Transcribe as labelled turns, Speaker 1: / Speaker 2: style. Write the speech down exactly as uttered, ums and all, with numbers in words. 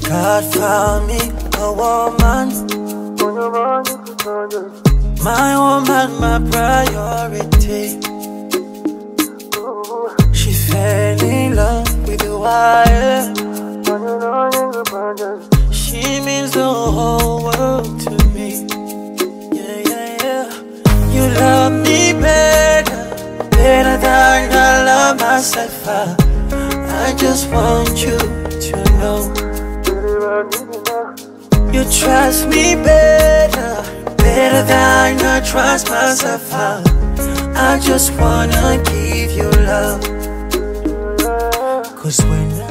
Speaker 1: God found me a woman, my woman, my priority. She fell in love with the wire. She means the whole world to me. Yeah, yeah, yeah. You love me better, better than I love myself. I, I just want you to know. You trust me better, better than I trust myself. I, I just wanna give you love. Cause when I